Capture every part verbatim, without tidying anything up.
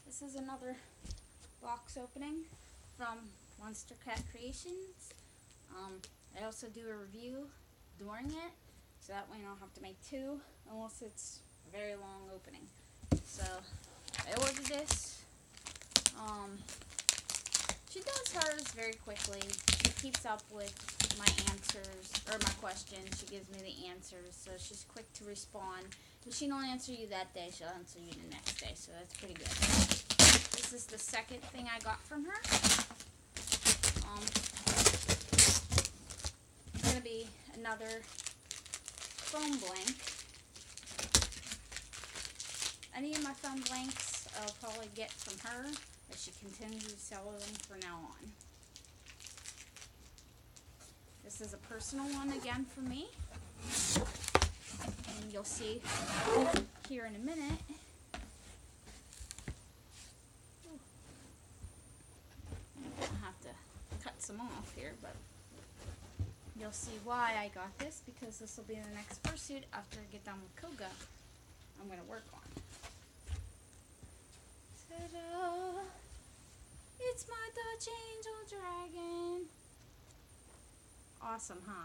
This is another box opening from Monster Cat Creations. Um, I also do a review during it, so that way I don't have to make two unless it's a very long opening. So I ordered this. Um, she does hers very quickly. She keeps up with my answers, or my questions. She gives me the answers, so she's quick to respond. If she don't answer you that day, she'll answer you the next day, so that's pretty good. This is the second thing I got from her. Um, it's going to be another foam blank. Any of my foam blanks I'll probably get from her, as she continues to sell them from now on. This is a personal one again for me. And you'll see here in a minute. I'll have to cut some off here, but you'll see why I got this, because this will be the next fursuit after I get done with Koga. I'm going to work on. Ta-da! It's my Dutch Angel Dragon. Awesome, huh?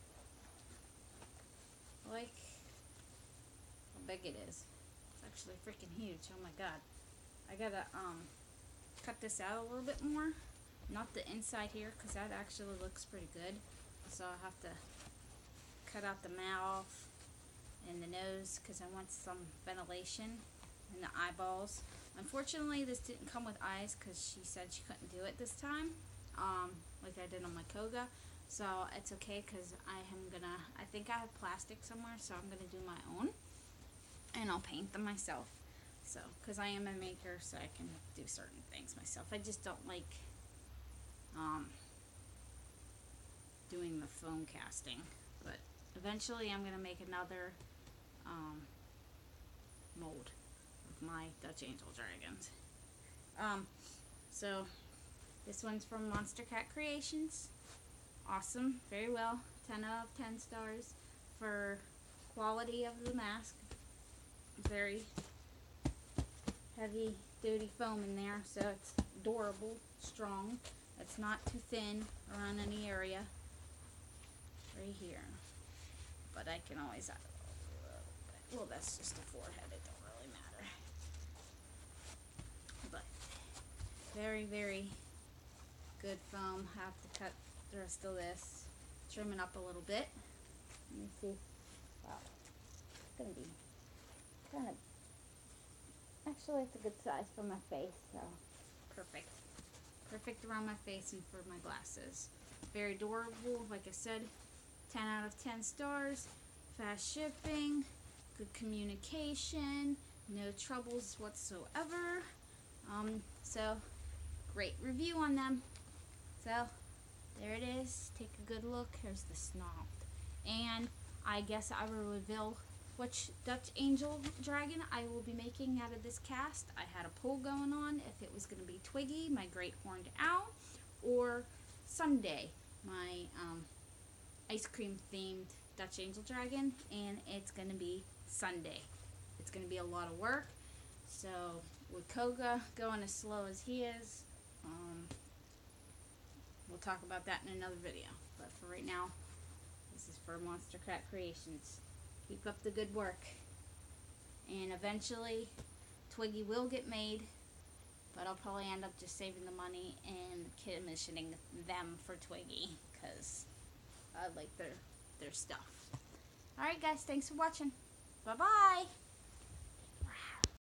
Like how big it is. It's actually freaking huge. Oh my god. I gotta um cut this out a little bit more. Not the inside here, because that actually looks pretty good. So I'll have to cut out the mouth and the nose, because I want some ventilation in the eyeballs. Unfortunately, this didn't come with eyes, because she said she couldn't do it this time, um, like I did on my Koga. So it's okay, because I am gonna, I think I have plastic somewhere, so I'm gonna do my own, and I'll paint them myself. So, because I am a maker, so I can do certain things myself. I just don't like um, doing the foam casting, but eventually I'm gonna make another um, mold of my Dutch Angel Dragons. Um, so this one's from Monster Cat Creations. Awesome, very well, ten out of ten stars for quality of the mask. Very heavy duty foam in there, so it's durable, strong. It's not too thin around any area. Right here. But I can always add a little bit. Well, that's just the forehead, it don't really matter. But very, very good foam. Have to cut the rest of this, trim it up a little bit. Let me see. Wow, it's gonna be kind of, actually it's a good size for my face, so perfect. Perfect around my face and for my glasses. Very durable, like I said, ten out of ten stars, fast shipping, good communication, no troubles whatsoever. Um, so great review on them. So there it is. Take a good look. Here's the snout. And I guess I will reveal which Dutch Angel Dragon I will be making out of this cast. I had a poll going on if it was going to be Twiggy, my Great Horned Owl, or Sunday, my um, ice cream themed Dutch Angel Dragon. And it's going to be Sunday. It's going to be a lot of work. So with Koga going as slow as he is, um, we'll talk about that in another video. But for right now, this is for Monster Cat Creations. Keep up the good work. And eventually, Twiggy will get made, but I'll probably end up just saving the money and commissioning them for Twiggy, because I like their, their stuff. Alright guys, thanks for watching. Bye-bye!